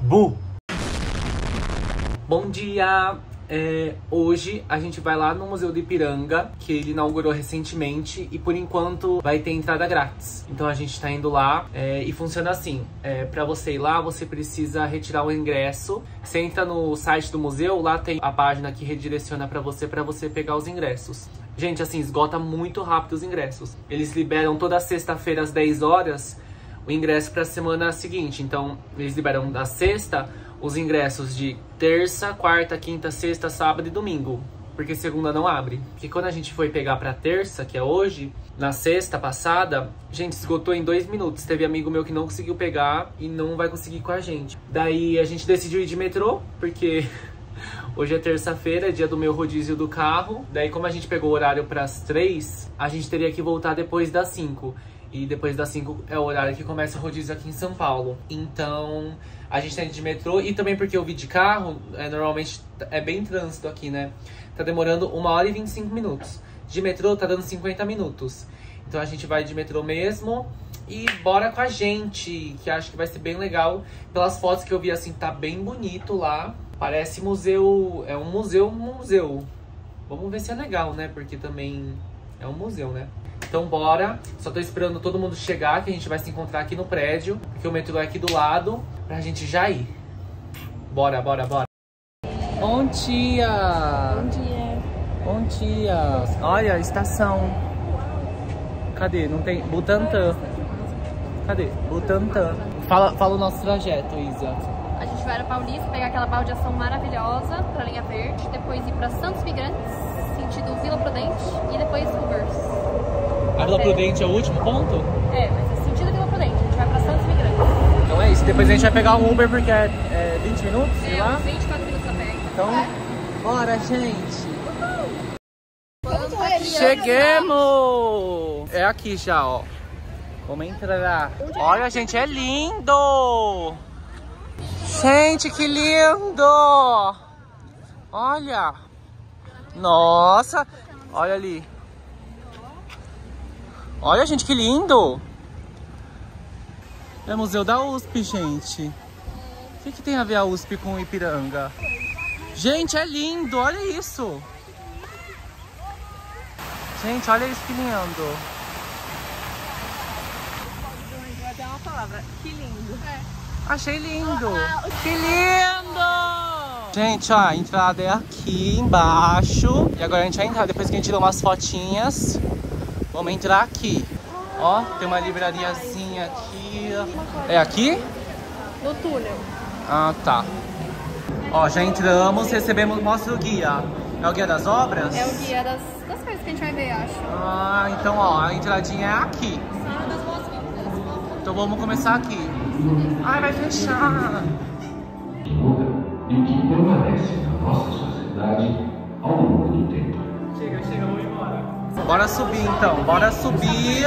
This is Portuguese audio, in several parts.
Bu! Bom dia! Hoje a gente vai lá no Museu do Ipiranga, que ele inaugurou recentemente e por enquanto vai ter entrada grátis. Então a gente tá indo lá e funciona assim, pra você ir lá você precisa retirar o ingresso. Você entra no site do museu, lá tem a página que redireciona pra você pegar os ingressos. Gente, assim, esgota muito rápido os ingressos. Eles liberam toda sexta-feira às 10 horas o ingresso pra semana seguinte. Então eles liberam da sexta os ingressos de terça, quarta, quinta, sexta, sábado e domingo. Porque segunda não abre. Porque quando a gente foi pegar pra terça, que é hoje, na sexta passada, gente, esgotou em 2 minutos. Teve amigo meu que não conseguiu pegar e não vai conseguir com a gente. Daí a gente decidiu ir de metrô, porque hoje é terça-feira, é dia do meu rodízio do carro. Daí como a gente pegou o horário pras 3, a gente teria que voltar depois das 5. E depois das 5 é o horário que começa o rodízio aqui em São Paulo. Então a gente tá indo de metrô. E também porque eu vi de carro, normalmente é bem trânsito aqui, né? Tá demorando 1 hora e 25 minutos. De metrô tá dando 50 minutos. Então a gente vai de metrô mesmo. E bora com a gente, que acho que vai ser bem legal. Pelas fotos que eu vi, assim, tá bem bonito lá. Parece museu, é um museu. Vamos ver se é legal, né? Porque também é um museu, né? Então bora, só tô esperando todo mundo chegar, que a gente vai se encontrar aqui no prédio, porque o metrô é aqui do lado, pra gente já ir. Bora, bora, bora. Bom dia! Bom dia! Bom dia! Olha, estação. Cadê? Não tem? Butantã. Cadê? Butantã. Fala o nosso trajeto, Isa. A gente vai para Paulista, pegar aquela baldeação maravilhosa pra Linha Verde, depois ir pra Santos Migrantes, sentido Vila Prudente, e depois Ubers. A Vila Prudente é o último ponto? É, mas é sentido Vila Prudente, a gente vai pra Santos Migrantes. Então é isso, depois a gente vai pegar um Uber porque é 20 minutos, sei lá? 24 minutos a pé. Então, bora, gente! Uhul. Cheguemos! É aqui já, ó. Vamos entrar. Olha, gente, é lindo! Gente, que lindo! Olha! Nossa! Olha ali. Olha, gente, que lindo! É Museu da USP, gente. O que tem a ver a USP com o Ipiranga? Gente, é lindo! Olha isso! Gente, olha isso que lindo! Vou dar uma palavra, que lindo! Achei lindo! Que lindo! Gente, ó, a entrada é aqui embaixo. E agora a gente vai entrar, depois que a gente tirou umas fotinhas. Vamos entrar aqui. Ó, tem uma livrariazinha aqui. É aqui? No túnel. Ah, tá. Ó, já entramos, recebemos, mostra o guia. É o guia das obras? É o guia das coisas que a gente vai ver, acho. Ah, então ó, a entradinha é aqui. Das boas-vindas. Então vamos começar aqui. Ai, vai fechar. Que muda e o que permanece na nossa sociedade ao longo do tempo. Chega, vou embora. Bora subir então, bora subir.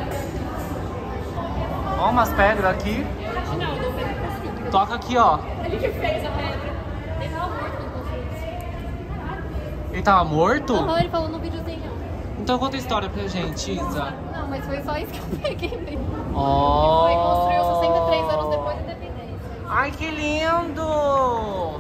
Ó, umas pedras aqui. Não, não foi. Toca aqui, ó. A gente fez a pedra. Ele tava morto no construído. Ele tava morto? Não, ele falou no videozinho. Então conta a história pra gente, Isa. Não, mas foi só isso que eu peguei mesmo. Ó. Foi construiu 63 anos depois da independência. Ai, que lindo!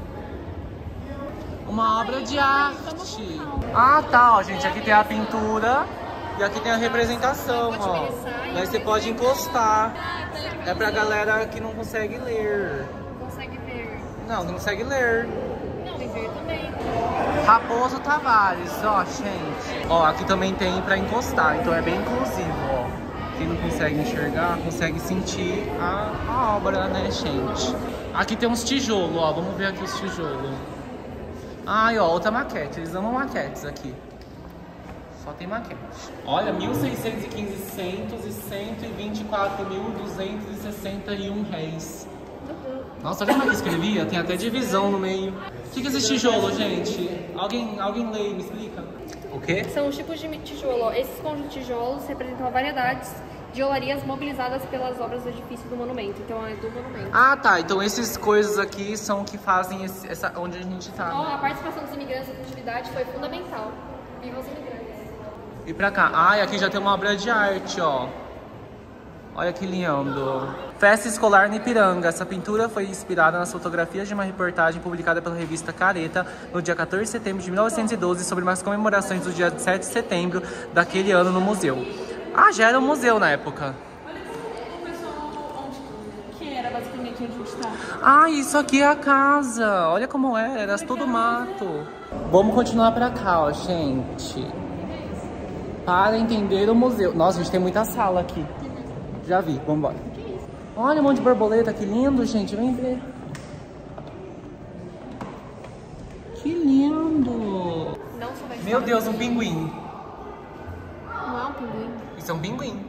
Uma obra de arte. Ah, tá, ó, gente. Aqui tem a pintura e aqui tem a representação, ó. Daí você pode encostar. É pra galera que não consegue ler. Consegue ver. Não, não consegue ler. Não, e ver também. Raposo Tavares, ó, gente. Ó, aqui também tem pra encostar, então é bem inclusivo, ó. Quem não consegue enxergar, consegue sentir a obra, né, gente? Aqui tem uns tijolos, ó. Vamos ver aqui os tijolos. Ai, ó, outra maquete. Eles amam maquetes aqui. Só tem maquete. Olha, 1.615 centos e 124.261 réis. Nossa, olha como é que escrevia. Tem até divisão no meio. O que é esse tijolo, gente? Alguém lê, me explica. O quê? São os tipos de tijolo. Esses conjuntos de tijolos representam variedades de olarias mobilizadas pelas obras do edifício do monumento. Então é do monumento. Ah, tá. Então essas coisas aqui são o que fazem onde a gente tá. Ó, a participação dos imigrantes na atividade foi fundamental. Viva os imigrantes. E pra cá. Ah, e aqui já tem uma obra de arte, ó. Olha que lindo. Festa Escolar no Ipiranga. Essa pintura foi inspirada nas fotografias de uma reportagem publicada pela revista Careta no dia 14 de setembro de 1912 sobre umas comemorações do dia 7 de setembro daquele ano no museu. Ah, já era um museu na época. Que era basicamente onde a gente tá. Ah, isso aqui é a casa. Olha como era tudo mato. Vamos continuar pra cá, ó, gente. Para entender o museu. Nossa, a gente tem muita sala aqui. Já vi, vamos embora. Olha um monte de borboleta, que lindo, gente. Vem ver. Que lindo. Não só vai Meu Deus, um pinguim. Não é um pinguim. Isso é um pinguim.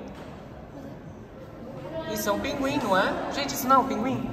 Isso é um pinguim, não é? Gente, isso não é um pinguim?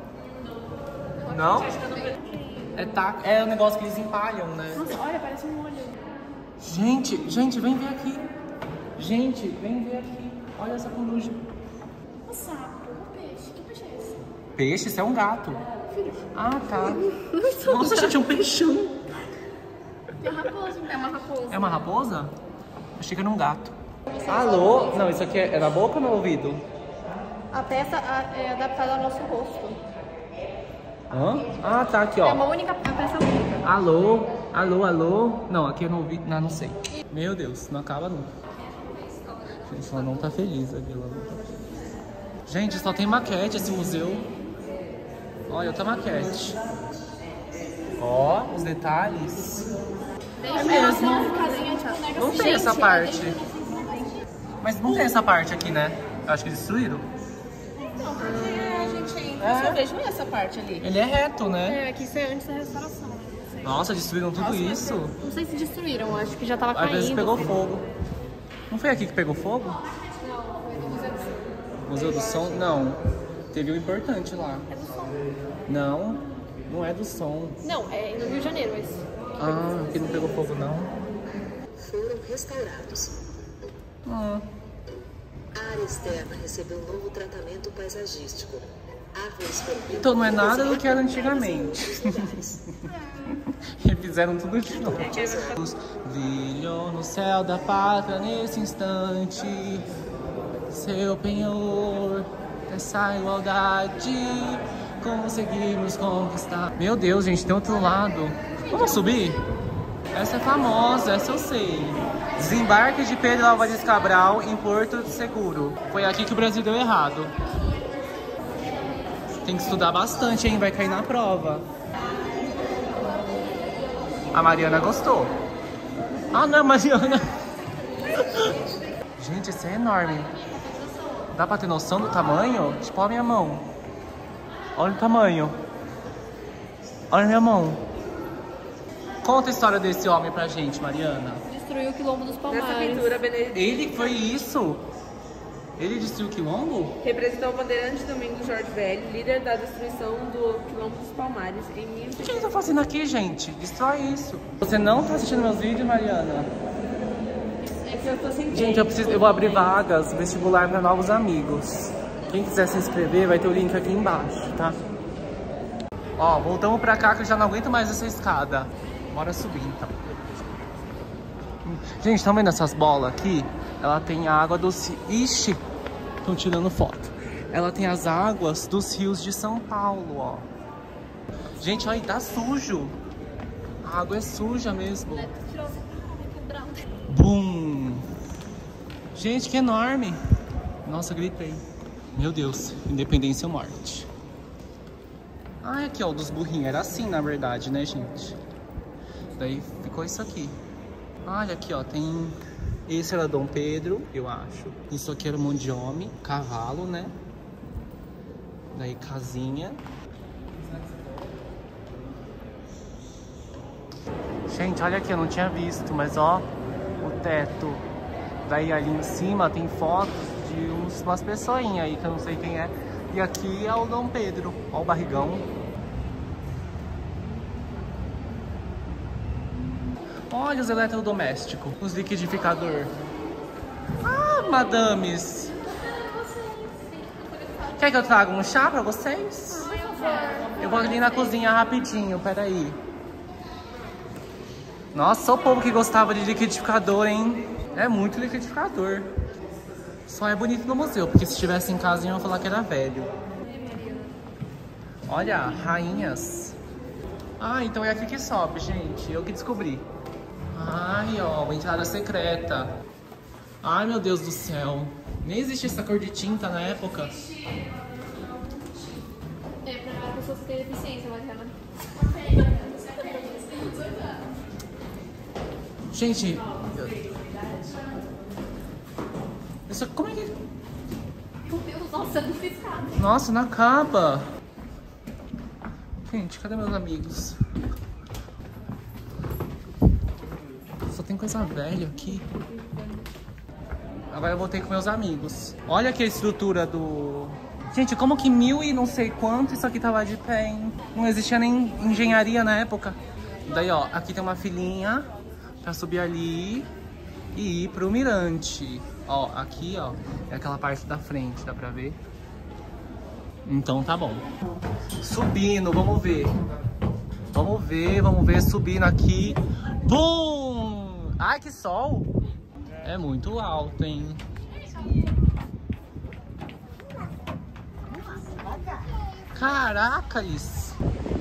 Não? É o negócio que eles empalham, né? Nossa, olha, parece um olho. Gente, vem ver aqui. Gente, vem ver aqui. Olha essa coruja. Um sapo, um peixe. Que peixe é esse? Peixe? Isso é um gato. Ah, tá. Nossa, gente, é um peixão. Tem uma raposa. É uma raposa. É uma raposa? Achei que era um gato. Alô? Não, isso aqui é na boca ou no ouvido? A peça é adaptada ao nosso rosto. Hã? Ah, tá, aqui, É ó. uma única peça única. Alô? Alô, alô? Não, aqui eu não ouvi. Não sei. Meu Deus, não acaba nunca. Gente, ela não tá feliz aqui. Ela não tá feliz. Gente, só tem maquete esse museu. Olha, outra maquete. Ó, os detalhes. É mesmo. Não Não tem essa parte. Mas não tem essa parte aqui, né? Eu acho que destruíram. Não, porque a gente entra e só vejo essa parte ali. Ele é reto, né? É, que isso é antes da restauração. Né? Não sei. Nossa, destruíram tudo isso. Não sei se destruíram, acho que já tava caindo. Às vezes pegou fogo. Não foi aqui que pegou fogo? Não, foi no Museu do Som. Museu do Som? Não. Teve um importante lá. É do som. Não, não é do som. Não, é no Rio de Janeiro esse. Ah, aqui não pegou fogo, não. Foram restaurados. Ah. A área externa recebeu um novo tratamento paisagístico. Árvores foram Então não é nada do que era antigamente. Refizeram tudo de novo. Brilhou no céu da pátria nesse instante, seu penhor, essa igualdade, conseguimos conquistar. Meu Deus, gente, tem outro lado. Vamos subir? Essa é famosa, essa eu sei. Desembarque de Pedro Álvares Cabral em Porto Seguro. Foi aqui que o Brasil deu errado. Tem que estudar bastante, hein? Vai cair na prova. A Mariana gostou. Ah, não, Mariana. Gente, isso é enorme. Dá pra ter noção do tamanho? Tipo, olha a minha mão. Olha o tamanho. Olha a minha mão. Conta a história desse homem pra gente, Mariana. Destruiu o Quilombo dos Palmares. Nessa pintura, Benedito Ele foi isso? Ele destruiu o quilombo? representou o bandeirante Domingos Jorge Velho, líder da destruição do Quilombo dos Palmares em O que ele tá fazendo aqui, gente? Destrói isso. Você não tá assistindo meus vídeos, Mariana? É que eu tô sentindo. Gente, eu vou abrir vagas vestibular para novos amigos. Quem quiser se inscrever, vai ter o link aqui embaixo, tá? Ó, voltamos pra cá que eu já não aguento mais essa escada. Bora subir, então. Gente, estão vendo essas bolas aqui? Ela tem a água dos... Ixi! Estão tirando foto. Ela tem as águas dos rios de São Paulo, ó. Gente, olha, tá sujo. A água é suja mesmo. Bum! Gente, que enorme! Nossa, gritei. Meu Deus, independência ou morte. Ah, aqui, ó, dos burrinhos. Era assim, na verdade, né, gente? Daí ficou isso aqui. Olha aqui, ó, tem... Esse era Dom Pedro, eu acho. Isso aqui era um monte de homem. Cavalo, né? Daí casinha. Gente, olha aqui, eu não tinha visto, mas ó, o teto. Daí ali em cima tem fotos de umas pessoinhas aí que eu não sei quem é. E aqui é o Dom Pedro, ó o barrigão. Olha os eletrodomésticos, os liquidificador. Ah, madames. Quer que eu traga um chá pra vocês? Eu vou ali na cozinha rapidinho, peraí. Nossa, o povo que gostava de liquidificador, hein? É muito liquidificador. Só é bonito no museu, porque se estivesse em casa iam falar que era velho. Olha, rainhas. Ah, então é aqui que sobe, gente. Eu que descobri. Ai, ó, uma entrada secreta. Ai, meu Deus do céu. Nem existia essa cor de tinta na época. É pra pessoas que têm deficiência, Mariana. Gente, isso, como é que... Meu Deus, nossa, não fiz nada. Nossa, na capa. Gente, cadê meus amigos? Só tem coisa velha aqui. Agora eu voltei com meus amigos. Olha aqui a estrutura do... Gente, como que 1000 e não sei quanto isso aqui tava de pé, hein? Não existia nem engenharia na época. Daí, ó, aqui tem uma filinha pra subir ali e ir pro mirante. Ó, aqui, ó, é aquela parte da frente, dá pra ver? Então tá bom. Subindo, vamos ver. Vamos ver, subindo aqui. Bum! Ai, que sol! É muito alto, hein? Caracas!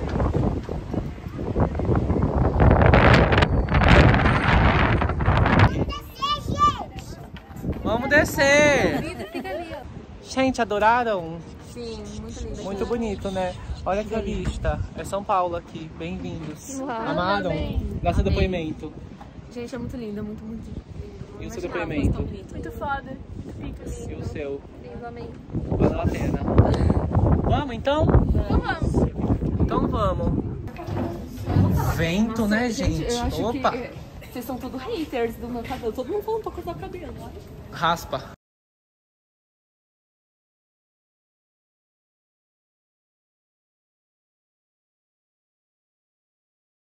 Vamos descer! Gente, adoraram? Sim, muito lindo. Muito bonito, né? Olha que vista. É São Paulo aqui. Bem-vindos. Uau. Amaram? Dá seu depoimento. Gente, é muito lindo, muito bonito. E o seu depoimento? Muito foda. E o seu? Lindo, amém. Valeu a pena. Vamos então? Então vamos. Então vamos. Vento, né, gente? Eu acho Opa! que vocês são todos haters do meu cabelo. Todo mundo falando pra cortar o cabelo. Raspa.